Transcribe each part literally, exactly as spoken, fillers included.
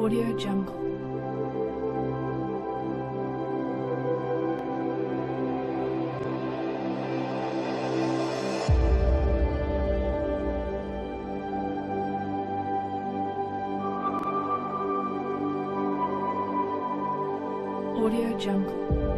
Audio Jungle. Audio Jungle.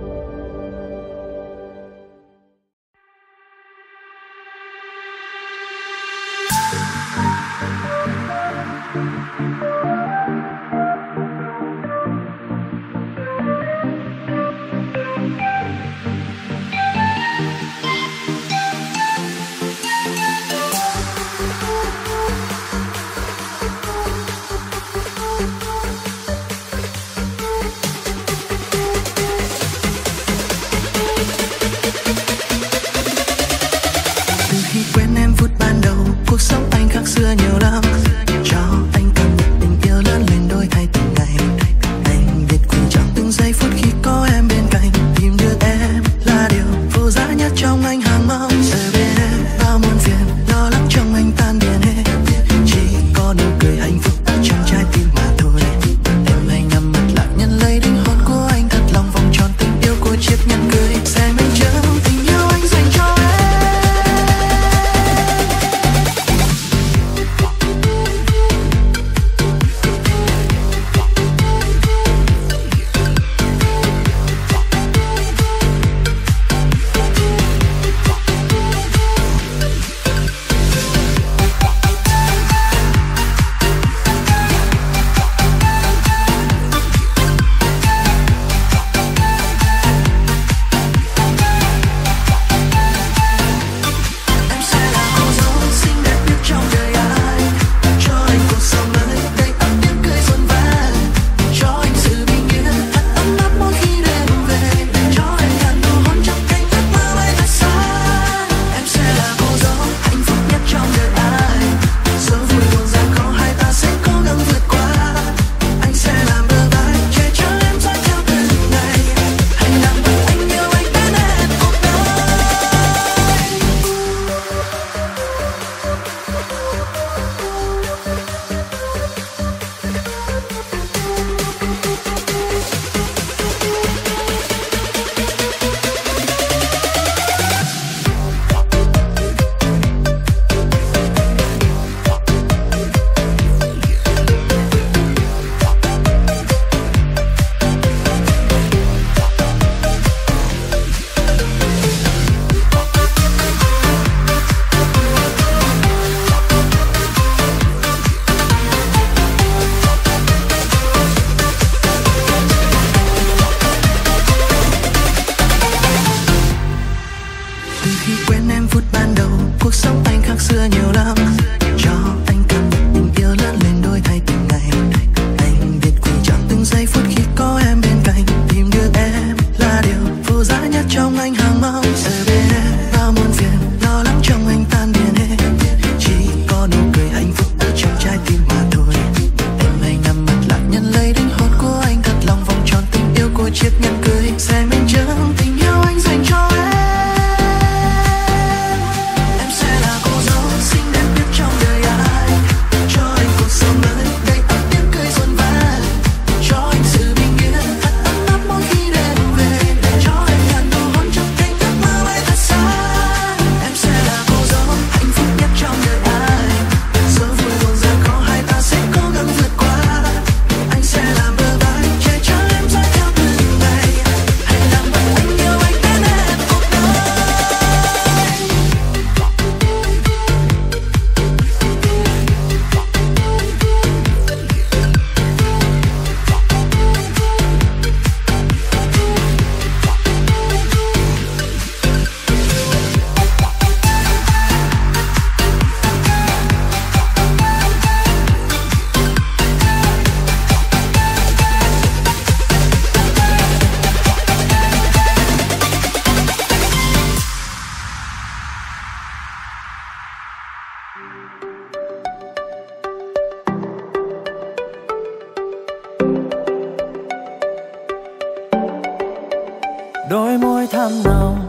Đôi môi thắm nồng,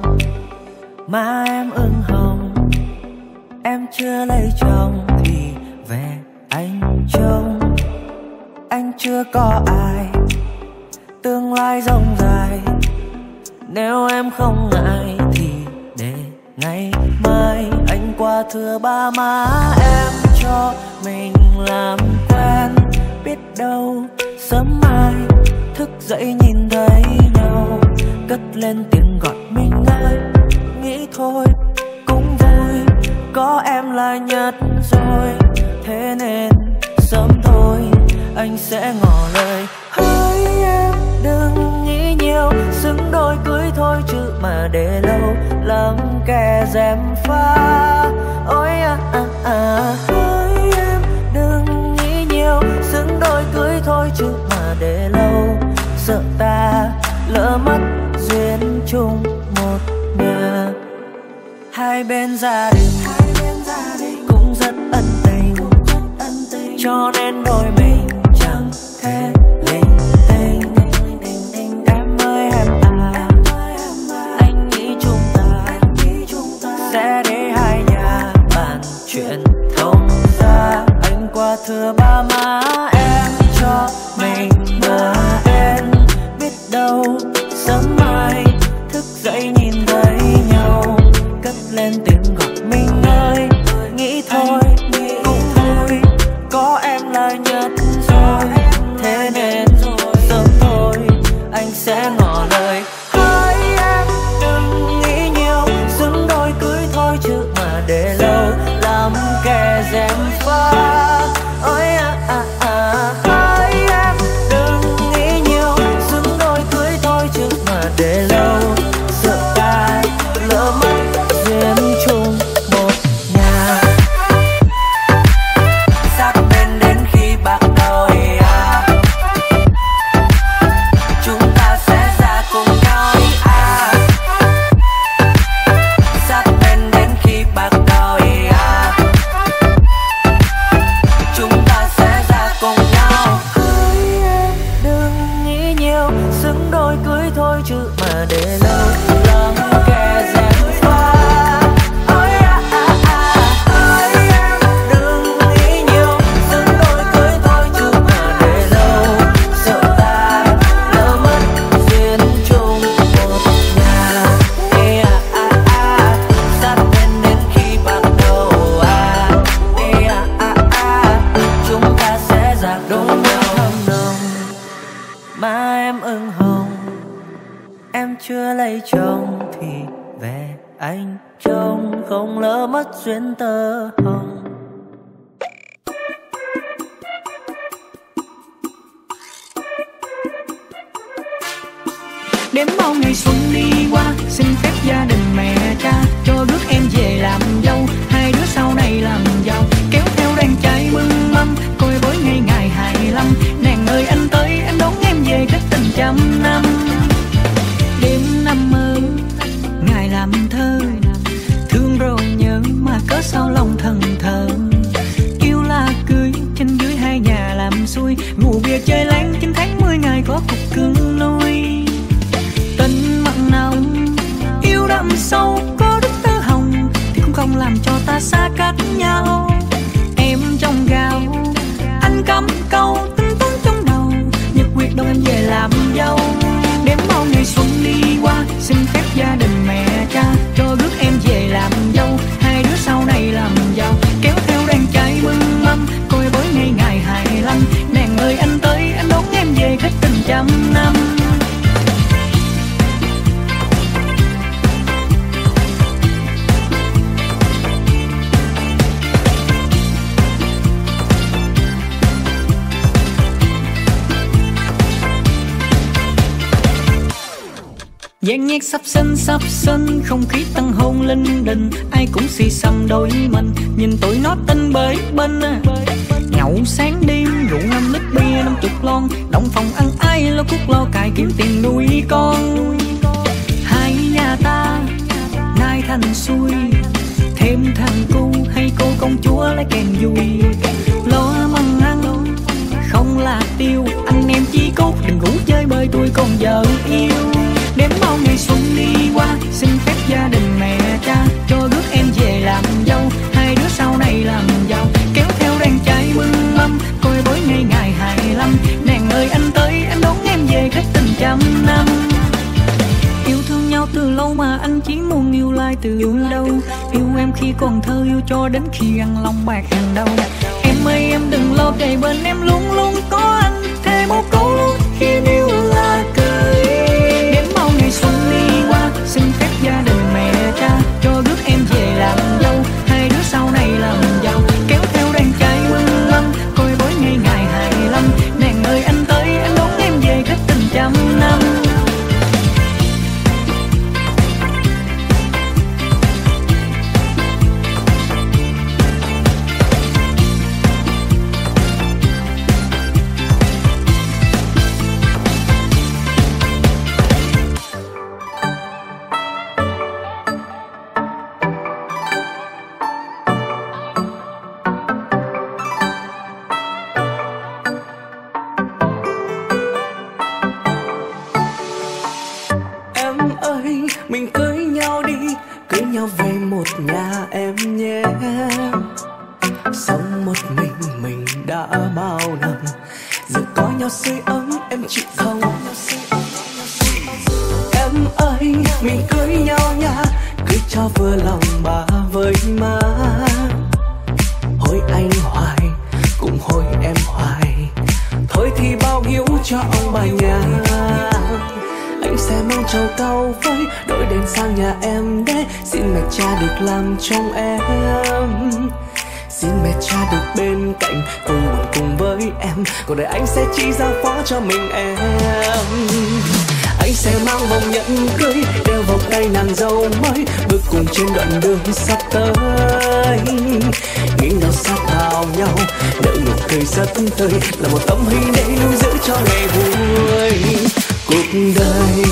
má em ửng hồng. Em chưa lấy chồng thì về anh trông. anh chưa có ai, tương lai rộng dài. Nếu em không ngại thì để ngày mai anh qua thưa ba má em cho mình làm quen. Biết đâu sớm mai thức dậy nhìn thấy nhau, cất lên tiếng gọi mình ơi. Nghĩ thôi cũng vui, có em là nhất rồi. Thế nên sớm thôi anh sẽ ngỏ lời. Hỡi em đừng nghĩ nhiều, xứng đôi cưới thôi chứ mà để lâu lắm kẻ dèm pha. Ôi à à à. Hỡi em đừng nghĩ nhiều, xứng đôi cưới thôi chứ mà để lâu sợ ta lỡ mất duyên chung một nhà. Hai bên gia đình cũng rất ân tình, cho nên đôi mình chẳng thể linh tinh. Em ơi em à, anh nghĩ chúng ta sẽ để hai nhà bàn chuyện thông ra. Anh qua thưa ba má em cho mình mà em. Biết đâu sớm mai thức dậy nhìn thấy nhau, cất lên tiếng gọi mình ơi. Nghĩ thôi cũng thôi, có em là nhất rồi. Thế nên sớm thôi anh sẽ ngỏ lời. Hỡi em đừng nghĩ nhiều, xứng đôi cưới thôi chứ mà để lâu làm kẻ dèm pha. Ôi à à à. Hỡi em đừng nghĩ nhiều, xứng đôi cưới thôi chứ mà để lâu sợ ta lỡ mất duyên chung một nhà. Sát bên đến khi bạc đôi à, chúng ta sẽ ra cùng nhau à. Sát bên đến khi bạc đôi à, chúng ta sẽ ra cùng nhau. Hỡi em đừng nghĩ nhiều, xứng đôi cưới thôi chứ mà để lâu làm kẻ dèm pha. Ôi à à à. Hỡi em đừng nghĩ nhiều, xứng đôi cưới thôi chứ mà để lâu sợ ta lỡ mất duyên chung một nhà. Ê à à à. Sát bên đến khi bắt đầu à. Ê à à à. Chúng ta sẽ ra đôi nhau thầm nồng. Má em ửng hồng, em chưa lấy chồng thì về anh trông không lỡ mất duyên tơ hồng. Đếm bao ngày xuân đi qua, xin phép gia đình mẹ cha cho rước em về làm dâu. Hai đứa sau này làm giàu, kéo theo đàn trai mừng mâm, coi bối ngày ngày hai mươi lăm. Nàng ơi anh tới, em đón em về kết tình trăm năm. Đêm năm mơ, ngày làm thơ, thương rồi nhớ mà cớ sao lòng thần thờ. Yêu là cưới, trên dưới hai nhà làm xuôi, ngủ bia chơi láng chín tháng mười ngày có cục cưng nuôi. Tình mặn nồng, yêu đậm sâu, có đức tơ hồng thì cũng không làm cho ta xa cách nhau. Em trong gạo, anh cắm câu tính toán trong đầu, nhật quyết đâu em về làm dâu. Đếm bao ngày xuân đi qua, xin phép gia đình mẹ cha cho rước em về làm dâu. Hai đứa sau này làm giàu, kéo theo đàn trai mừng mâm, coi bối ngày ngày hai mươi lăm. Nàng ơi anh tới, anh đón em về kết tình trăm năm. Dàn nhạc sắp sinh sắp sinh, không khí tăng hôn linh đình, ai cũng xì xăm đôi mình, nhìn tụi nó tinh bới bên. Nhậu sáng đêm rượu năm lít bia năm chục lon, động phòng ăn ai lo cuốc lo cài kiếm tiền nuôi con. Hai nhà ta nay thành xuôi, thêm thằng cu hay cô công chúa lấy kèn vui. Lo măng ăn không là tiêu, anh em chí cốt đừng ngủ chơi bơi tôi còn vợ yêu. Đếm bao ngày xuân đi qua, xin phép gia đình mẹ cha cho rước em về làm dâu. Hai đứa sau này làm giàu, kéo theo đàn trai mừng mâm, coi bối ngày ngày hai mươi lăm. chỉ muốn yêu lại từ đâu. Yêu em khi còn thơ, yêu cho đến khi ăn lòng bạc hàng đầu. Em ơi em đừng lo, kề bên em luôn luôn có anh. Thề một câu luôn khi yêu là cưới. Đến bao ngày xuân đi qua, xin phép gia đình mẹ cha cho rước em về làm dâu. Hai đứa sau này làm giàu, kéo theo đàn trai mừng lắm, coi bối ngày ngày hai mươi lăm. Nàng ơi anh tới, anh đón em về kết tình trăm năm. Mình cưới nhau đi, cưới nhau về một nhà em nhé. Sống một mình mình đã bao năm, giờ có nhau sưởi ấm em chịu không? Em ơi mình cưới nhau nha, cưới cho vừa lòng bà với má. Hối anh hoài cũng hối em hoài, thôi thì bao hiếu cho ông bà nhà. Anh sẽ mang trầu cau với đội đèn sang nhà em để xin mẹ cha được làm chồng em. Xin mẹ cha được bên cạnh vui buồn cùng với em, cuộc đời anh sẽ chỉ giao phó cho mình em. Anh sẽ mang vòng nhẫn cưới đeo vào tay nàng dâu mới, bước cùng trên đoạn đường sắp tới. Nghiêng đầu sát vào nhau, nở nụ cười rất tươi, là một tấm hình để lưu giữ cho ngày vui cuộc đời.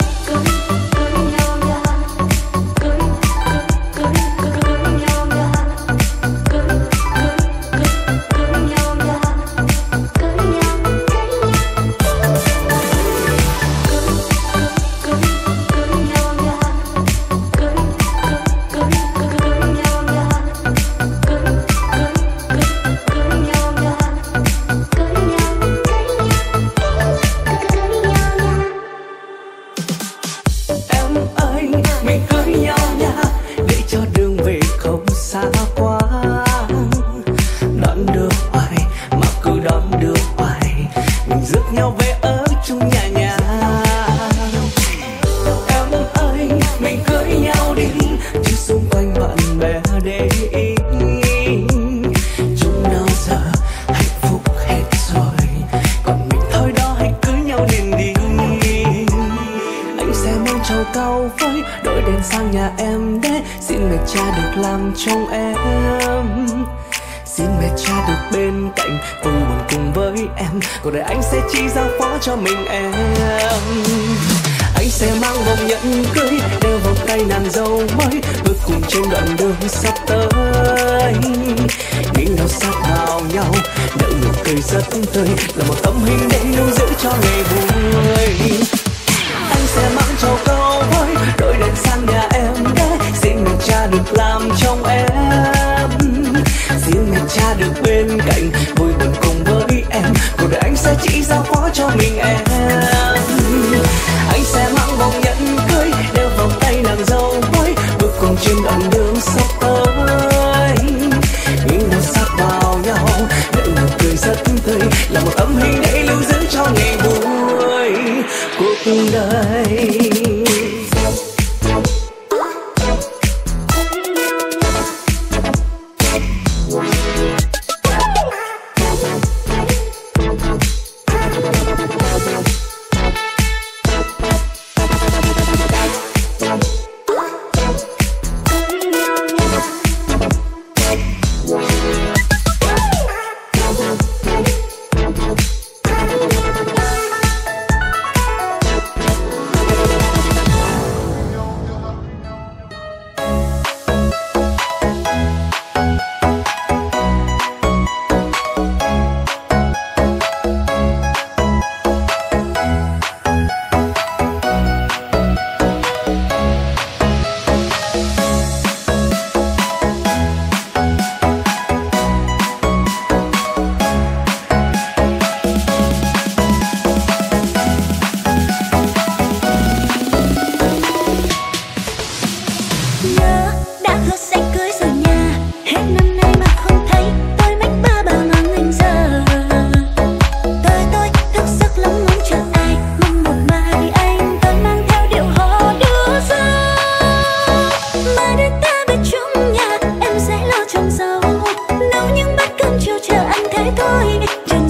Trong em xin mẹ cha được bên cạnh vui buồn cùng với em, cuộc đời anh sẽ chỉ giao phó cho mình em. Anh sẽ mang vòng nhẫn cưới đeo vào tay nàng dâu mới, bước cùng trên đoạn đường sắp tới. Nghiêng đầu sát vào nhau, nở nụ cười rất tươi, là một tấm hình để lưu giữ cho ngày vui. Anh sẽ mang trầu cau với đội đèn sang nhà em để xin mẹ cha được làm chồng em. Xin mẹ cha được bên cạnh vui buồn cùng với em, cuộc đời anh sẽ chỉ giao phó cho mình em. Anh sẽ mang vòng nhẫn cưới đeo vào tay nàng dâu mới, bước cùng trên đoạn đường sắp tới. Những đầu sát vào nhau, nở nụ cười rất tươi, là một tấm hình để lưu giữ cho ngày vui cuộc đời.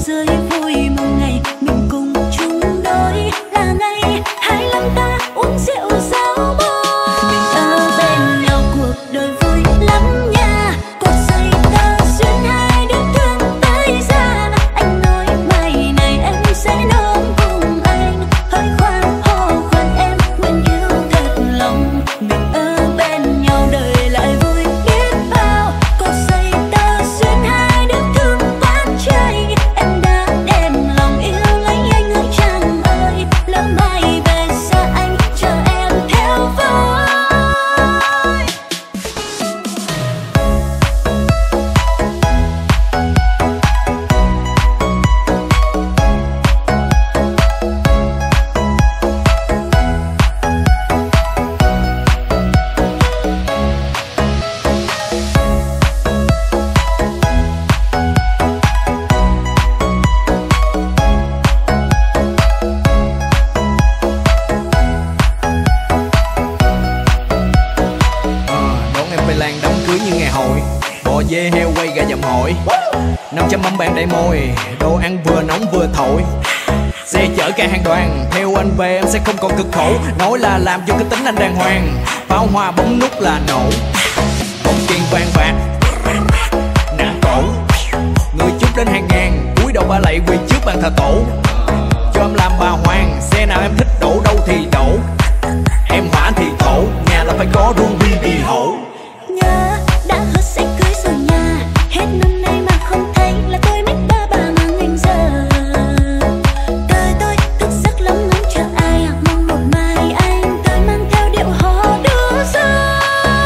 rơi vui mừng ngày mình cùng chung đôi, là ngày hai lăm ta uống rượu giao bôi. Mình ở bên nhau cuộc đời vui lắm nha, cuộc dây ta duyên hai đứa thương tới già. Anh nói mai này em sẽ nối cùng anh, hơi khoan hô khoan em nguyện yêu thật lòng. Mình ở bên nhau đời lại vui biết bao, cuộc dây ta duyên hai đứa thương quá trời. Em đã đem lòng yêu lấy anh ơi chàng ơi, lỡ mai về xa anh chờ em theo với. Đón em về làng đám cưới như ngày hội, bò dê heo quay gà dầm hội, năm trăm mâm bàn đầy môi, đồ ăn vừa nóng vừa thổi. Xe chở cả hàng đoàn, theo anh về em sẽ không còn cực khổ. Nói là làm cho cái tính anh đàng hoàng, pháo hoa bấm nút là nổ. Bóng tiền vàng bạc nặng cổ, người chúc đến hàng ngàn, cúi đầu ba lạy quỳ trước bàn thờ tổ. Cho em làm bà hoàng, xe nào em thích đổ đâu thì đổ. Em hỏa thì thổ, nhà là phải có ruby bì hổ. Nhớ đã hứa sẽ cưới rồi nha, hết năm nay mà không thấy là tôi mít ba bà mà ngành giờ. Đời tôi thức giấc lắm ngóng chờ ai, mong một mai anh tới mang theo điệu hò đưa dâu.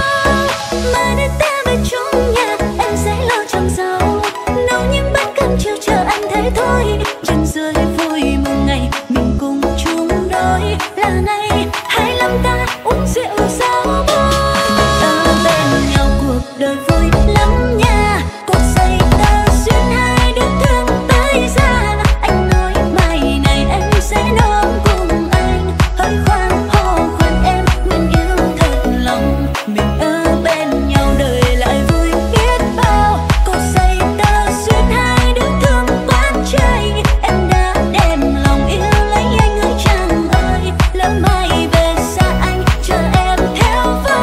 Mai đến ta về chung nhà, em sẽ lo chăm sóc, nấu những bát cơm chiều chờ anh thế thôi. Chân rơi vui mừng ngày mình cùng chung đôi, là ngày hai lăm ta uống rượu giao bôi. Ở bên nhau cuộc đời vui lắm nha, cuộc dây ta duyên hai đứa thương tới già. Anh nói mai này em sẽ nối cùng anh, hơi khoan hô khoan em nguyện yêu thật lòng. Mình ở bên nhau đời lại vui biết bao, cuộc dây ta duyên hai đứa thương quá trời. Em đã đem lòng yêu lấy anh ơi chàng ơi, lỡ mai về xa anh chờ em theo với.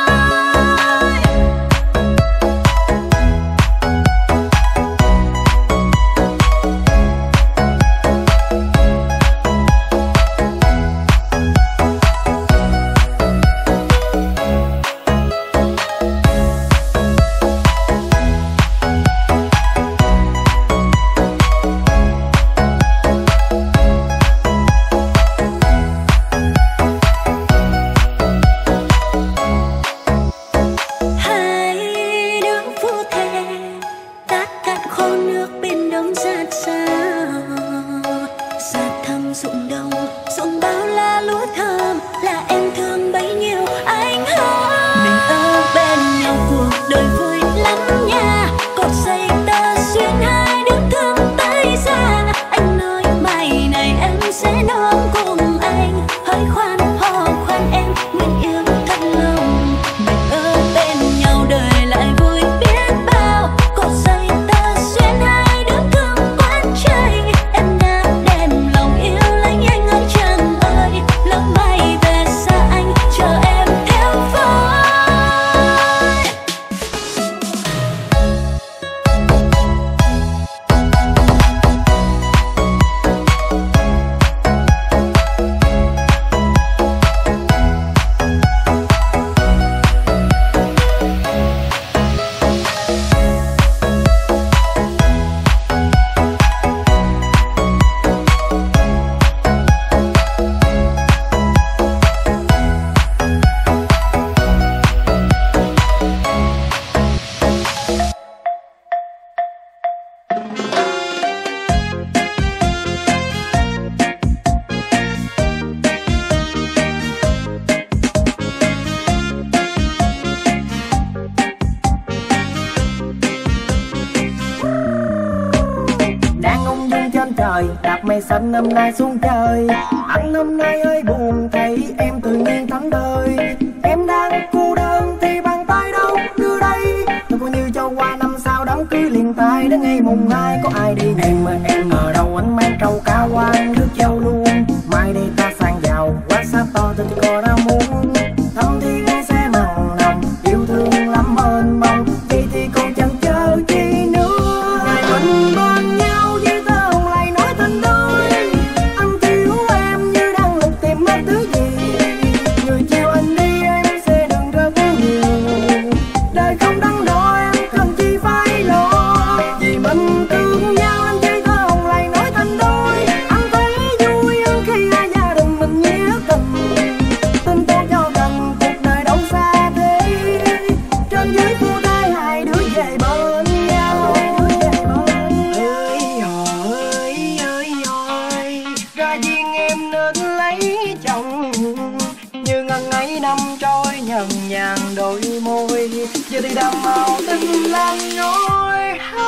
Hai đứa phu thề tát cạn khô nước bên đông giạt sao, giạt thăm ruộng đồng ruộng bao la lúa thơm, là em thương bấy nhiêu anh hơn. Mình ở bên nhau cuộc đời vui lắm nha, cột dây ta duyên hai đứa thương tới già. Anh nói mai này em sẽ nối cùng anh, hơi khoan hô khoan em nguyện yêu thật lòng. Mình ở bên nhau đời lại vui biết bao, cột dây ta duyên hai đứa thương quá trời. Em đã đem lòng yêu lấy anh ơi chàng ơi, lỡ mai về xa anh chờ em theo với. trời, đạp mây xanh năm nay xuống chơi. Anh hôm nay hơi buồn thấy em tự nhiên thẫn thơi. Em đang cô đơn thì bàn tay đâu đưa đây, tôi coi như cho qua năm sau đám cưới cưới liền tay đến ngày mùng hai có ai đi em mà em ở đâu anh mang trâu cao quan nước châu luôn mai đây ta sang giàu quá xa to tình cò ra muốn thâm thì nghe sẽ mặn nồng yêu thương lắm ơn mong vậy thì còn chẳng chờ chi nữa ngày mình bên nhau với tơ hồng lại nói tình đôi anh thiếu em như đang lục tìm mất thứ gì người chiều anh đi em sẽ đừng rất nhiều đời không đắn đo em cần chi phải lo vì mình thương nhau anh chơi thơ hồng lại nói thành đôi anh thấy vui hơn khi hai gia đình mình nghĩa tình tình tôi cho gần cuộc đời đâu xa thế trên dưới khu tay hai đứa về bên nhau ơi ơi ơi ơi ra duyên em nên lấy chồng như ngần ấy năm trôi nhần nhàn đôi môi giờ thì đầm màu tình lan ngôi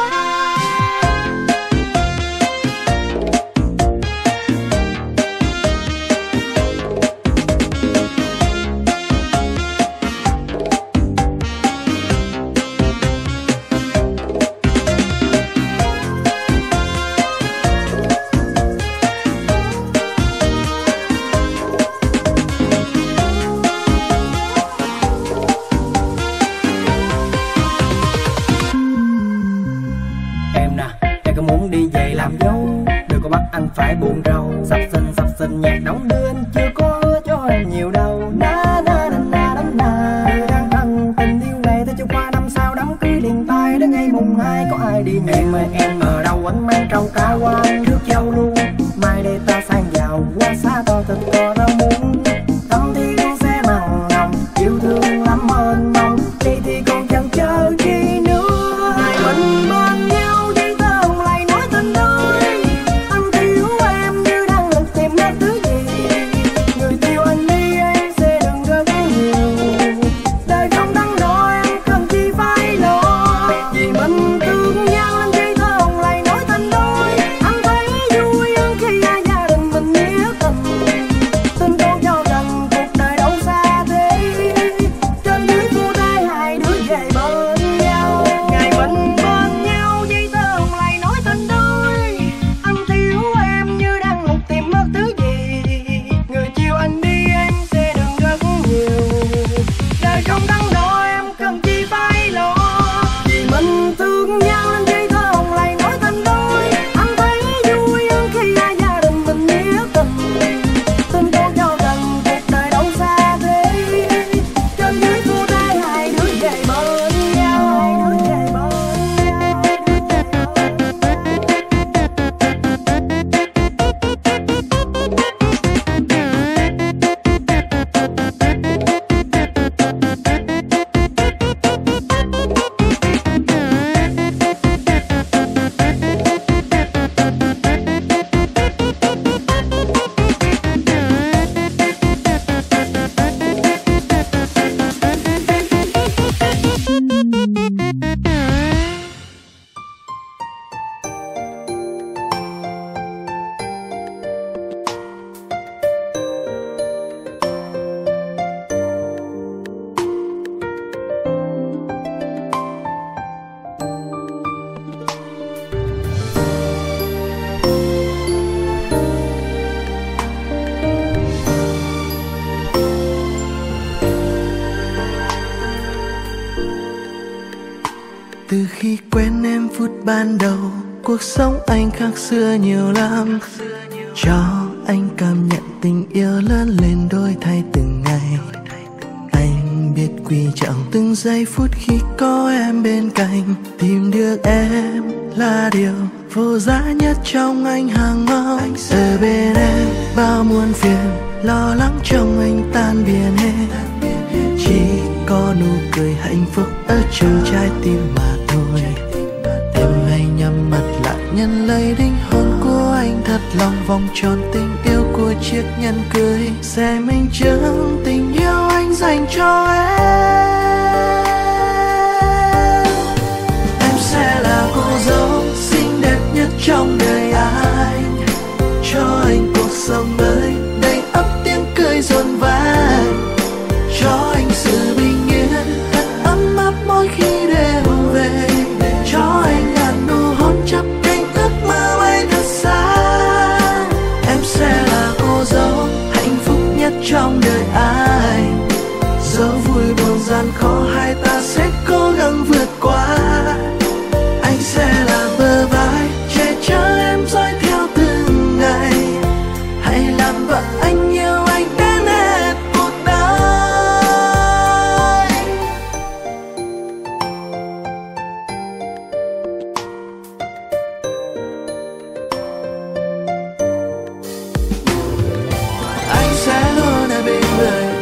làm dâu đừng có bắt anh phải buồn rầu sắp sinh sắp sinh nhạc đóng đưa anh chưa có hứa cho em nhiều đâu na na na na na na đang thân tình yêu này ta chưa qua năm sau đám cưới liền tay đến ngày mùng hai có ai đi em ơi em ở đâu anh mang trâu cao quan nước châu luôn mai đây ta sang giàu quá xa to tình cò ra muốn tâm thì con sẽ mặn nồng yêu thương lắm ơn mong đi thì còn chẳng chờ chi nữa ngày mình bên nhau từ khi quen em phút ban đầu cuộc sống anh khác xưa nhiều lắm cho anh cảm nhận tình yêu lớn lên đôi thay từng ngày anh biết quý trọng từng giây phút khi có em bên cạnh tìm được em là điều vô giá nhất trong anh hàng mong ở bên em bao muôn phiền lo lắng trong anh tan biến hết chỉ có nụ cười hạnh phúc ở trong trái tim mà thôi em hãy nhắm mắt lại nhận lấy linh hồn của anh thật lòng vòng tròn tình yêu của chiếc nhẫn cưới sẽ minh chứng tình yêu anh dành cho em em sẽ là cô dâu xinh đẹp nhất trong đời anh cho anh cuộc sống mới đầy ắp tiếng cười dồn vang cho anh sự bình yên thật ấm áp mỗi khi đêm về cho anh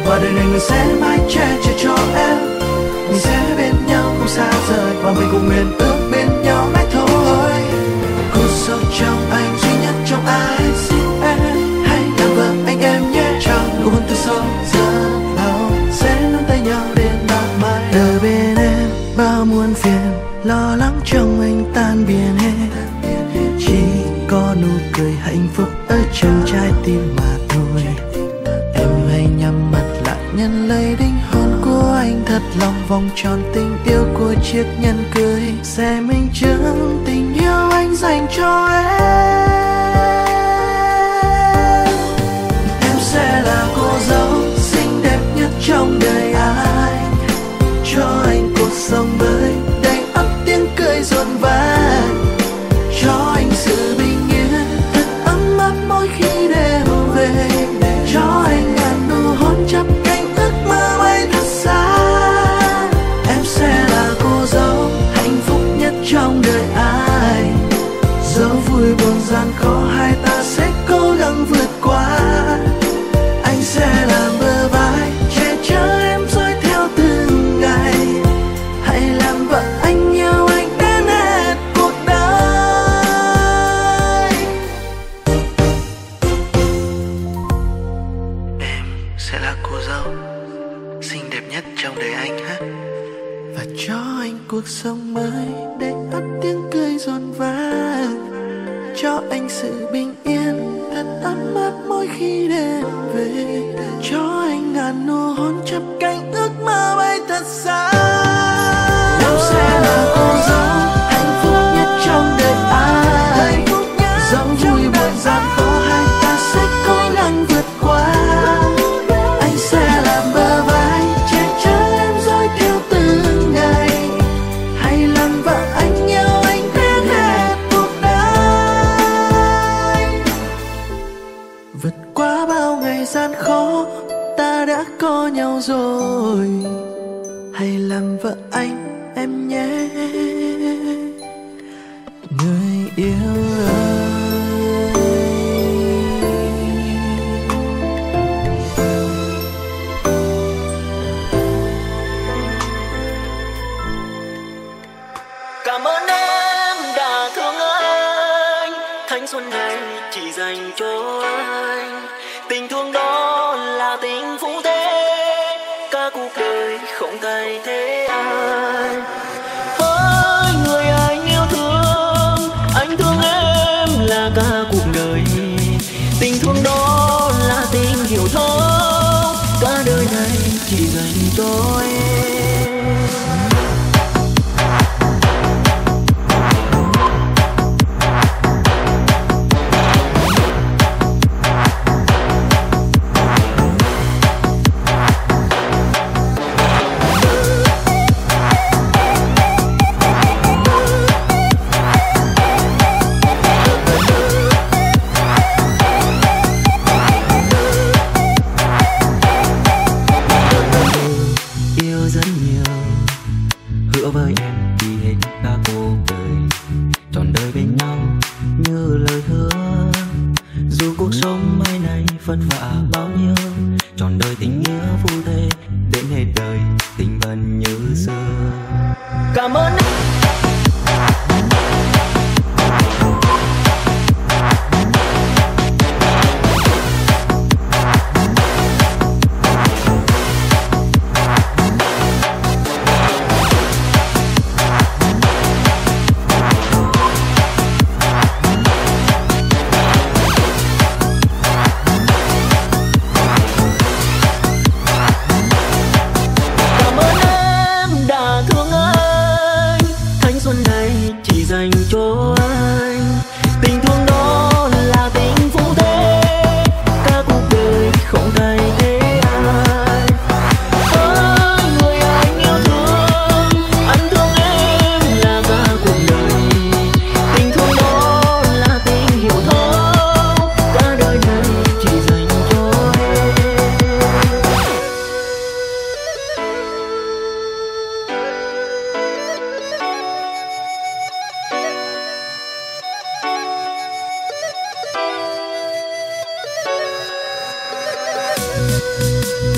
và đời này người sẽ mãi che chở cho em. Mình sẽ bên nhau không xa rời và mình cùng nguyện ước bên nhau mãi thôi. Cô sâu trong anh duy nhất trong ai, xin em hãy làm vợ anh em nhé. Trong nụ hôn từ sâu giờ nào sẽ nắm tay nhau đến mãi mãi. Đời bên em bao muôn phiền, lo lắng trong anh tan biến hết. Chỉ có nụ cười hạnh phúc ở trong trái tim mà thôi. Em hãy nhắm mắt lại nhận lấy đinh hôn của anh thật lòng, vòng tròn tình yêu của chiếc nhẫn cưới sẽ minh chứng tình yêu anh dành cho em. Em sẽ là cô dâu xinh đẹp nhất trong đời anh, cho anh cuộc sống mới đầy ắp tiếng cười rộn vang, cho anh sự bình yên thật ấm áp mỗi khi đêm về, cho anh ngàn nụ hôn chắp cánh ước mơ bay thật xa. Em sẽ là cô dâu hạnh phúc nhất trong đời ai, dẫu vui buồn gian khó hai ta sẽ cố gắng vượt qua. Anh sẽ làm bờ vai che chở em dõi theo từng ngày, hãy làm vợ anh yêu anh đến hết cuộc đời. Em sẽ là cô dâu xinh đẹp nhất trong đời anh ha, và cho anh cuộc sống mới đầy ắp tiếng cười rộn vang, cho anh sự bình yên thật ấm áp mỗi khi đêm về, cho anh ngàn nụ hôn chắp cánh ước mơ bay thật xa. Em sẽ là cô dâu hạnh phúc nhất trong đời ai, dẫu vui buồn gian khó hai ta sẽ cố gắng vượt qua. Anh sẽ làm bờ vai che chở em dõi theo từng ngày, hãy làm vợ anh yêu anh đến hết cuộc đời. Vượt qua bao ngày gian khó ta đã có nhau rồi, hãy làm vợ anh em nhé người yêu ơi. Cảm ơn em đã thương anh, thanh xuân này chỉ dành cho anh. Tình thương đó là tình phú thế, cả cuộc đời không thay thế ai. Với người anh yêu thương, anh thương em là cả cuộc đời. Tình thương đó là tình hiểu thấu, cả đời này chỉ dành cho em. Yêu rất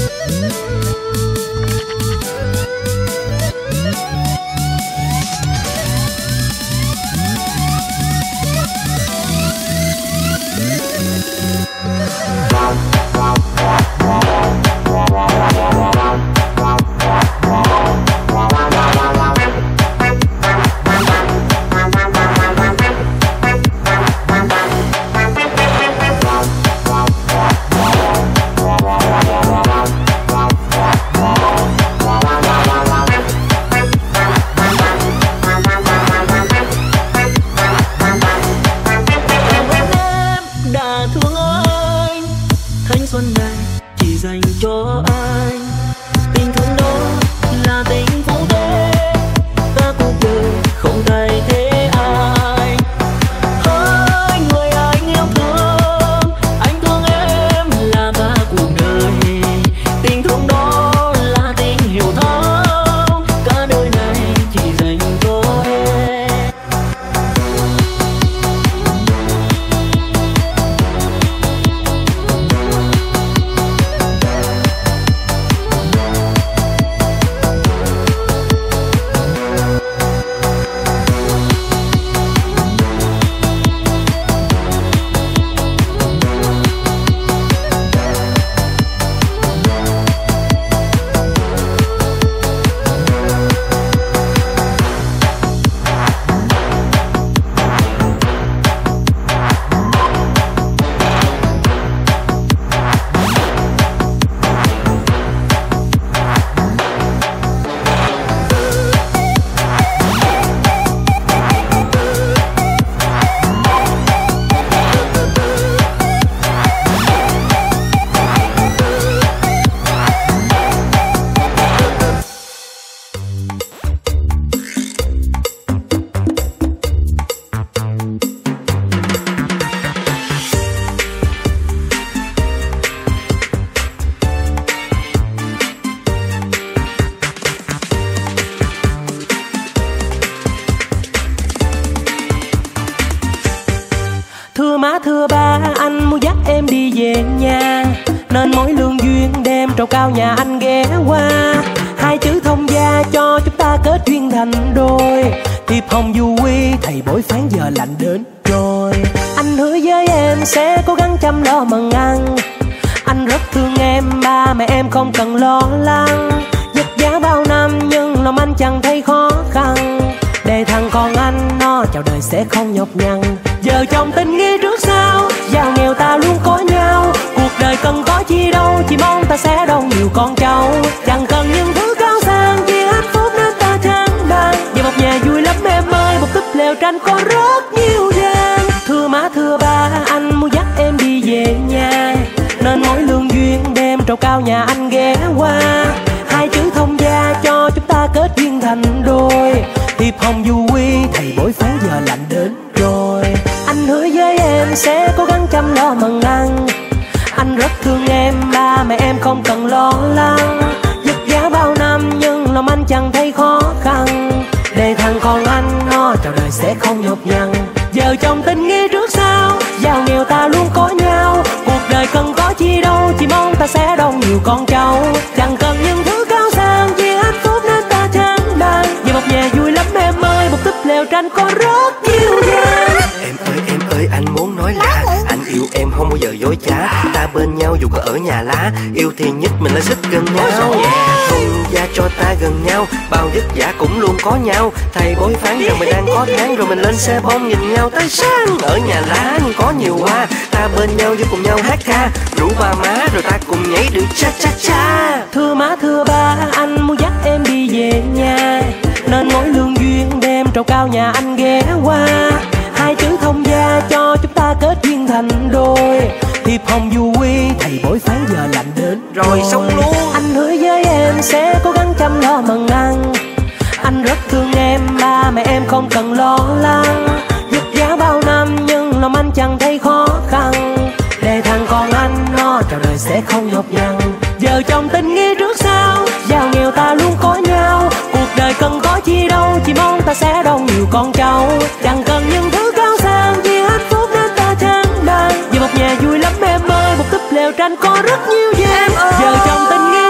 Thưa ba, anh muốn dắt em đi về nhà, nên mỗi lương duyên đêm trầu cao nhà anh ghé qua. Hai chữ thông gia cho chúng ta kết duyên thành đôi, thiệp hồng du quy thầy bói phán giờ lạnh đến rồi. Anh hứa với em sẽ cố gắng chăm lo mần ăn, anh rất thương em, ba mẹ em không cần lo lắng. Vất vả bao năm nhưng lòng anh chẳng thấy khó khăn, để thằng con anh nó chào đời sẽ không nhọc nhằn. Giờ chồng tình nghĩa trước sau, giàu nghèo ta luôn có nhau. Cuộc đời cần có chi đâu, chỉ mong ta sẽ đông nhiều con cháu. Chẳng cần những thứ cao sang, chỉ hạnh phúc nên ta chẳng bàn. Về một nhà vui lắm em ơi, một túp lều tranh có rất nhiều gian. Thưa má thưa ba, anh muốn dắt em đi về nhà, nên mỗi lương duyên đêm trầu cao nhà anh ghé qua. Hai chữ thông gia cho chúng ta kết duyên thành đôi, thiệp hồng du quy thầy bói phán giờ lạnh đến rồi. Anh hứa với em sẽ cố gắng chăm lo mần ăn, anh rất thương em, ba mẹ em không cần lo lắng. Vất vả bao năm nhưng lòng anh chẳng thấy khó khăn, để thằng con anh nó chào đời sẽ không nhọc nhằn. Giờ chồng tình nghĩa trước sau, giàu nghèo ta luôn có nhau. Cuộc đời cần có chi đâu, chỉ mong ta sẽ đông nhiều con cháu. Chẳng cần những thứ cao sang, chỉ hạnh phúc nên ta chẳng bàn. Về một nhà vui lắm em ơi, một túp lều tranh có rất nhiều gian. Em ơi em ơi anh muốn nói là anh yêu em không bao giờ dối trá. Ta bên nhau dù có ở nhà lá, yêu thì nhất mình là sức gần nhau. Thông gia cho ta gần nhau, bao vất vả cũng luôn có nhau. Thầy bói phán rằng mình đang có tháng, rồi mình lên xe bom nhìn nhau tới sáng. Ở nhà lá có nhiều hoa, ta bên nhau với cùng nhau hát ca, rủ ba má rồi ta cùng nhảy được cha cha cha. Thưa má thưa ba, anh muốn dắt em đi về nhà, nên mỗi lương duyên đêm trầu cao nhà anh ghé qua. Hai chữ thông gia cho chúng ta kết duyên thành đôi, thiệp hồng du quy thầy bói phán giờ lạnh đến rồi xong luôn. Anh hứa với em sẽ cố gắng chăm lo mần ăn, anh rất thương em, ba mẹ em không cần lo lắng. Vất vả bao năm nhưng lòng anh chẳng thấy khó khăn, để thằng con anh nó chào đời sẽ không nhọc nhằn. Giờ chồng tình nghĩa trước sau, giàu nghèo ta luôn có nhau. Cuộc đời cần có chi đâu, chỉ mong ta sẽ đông nhiều con cháu. Chẳng cần những thứ cao sang, chỉ hạnh phúc nên ta chẳng bàn. Về một nhà vui lắm em ơi, một túp lều tranh có rất nhiều gian. Giờ chồng tình nghĩa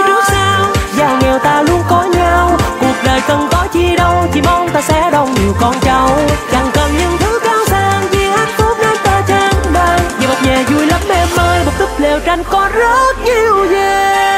còn rất nhiều yeah.